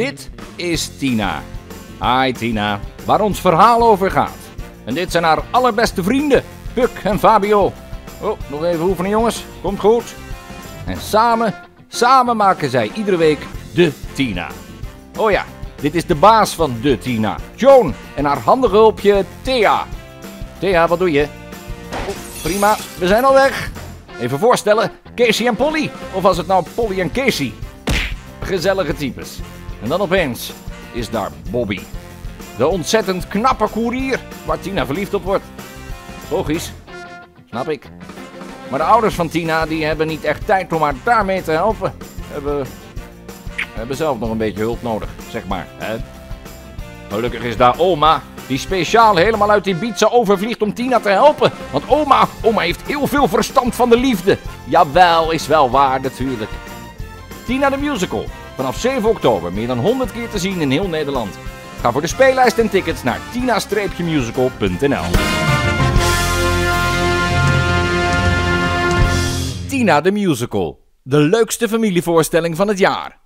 Dit is Tina. Hi Tina, waar ons verhaal over gaat. En dit zijn haar allerbeste vrienden, Puk en Fabio. Oh, nog even oefenen jongens, komt goed. En samen maken zij iedere week de Tina. Oh ja, dit is de baas van de Tina, Joan, en haar handige hulpje Thea. Thea, wat doe je? Oh, prima, we zijn al weg. Even voorstellen, Casey en Polly. Of was het nou Polly en Casey? Gezellige types. En dan opeens is daar Bobby. De ontzettend knappe koerier waar Tina verliefd op wordt. Logisch, snap ik. Maar de ouders van Tina die hebben niet echt tijd om haar daarmee te helpen. Hebben zelf nog een beetje hulp nodig, zeg maar. Hè? Gelukkig is daar oma, die speciaal helemaal uit Ibiza overvliegt om Tina te helpen. Want oma heeft heel veel verstand van de liefde. Jawel, is wel waar natuurlijk. Tina de Musical. Vanaf 7 oktober meer dan 100 keer te zien in heel Nederland. Ga voor de speellijst en tickets naar tina-musical.nl. Tina de Musical. De leukste familievoorstelling van het jaar.